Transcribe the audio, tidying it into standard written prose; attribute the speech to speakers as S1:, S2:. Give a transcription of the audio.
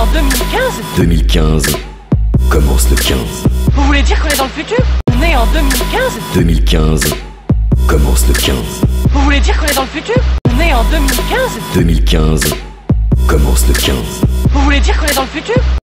S1: en 2015.
S2: 2015 commence le 15.
S1: Vous voulez dire qu'on est dans le futur? Né en 2015.
S2: 2015 commence le 15.
S1: Vous voulez dire qu'on est dans le futur? Né en 2015.
S2: 2015 commence le 15.
S1: Vous voulez dire qu'on est dans le futur?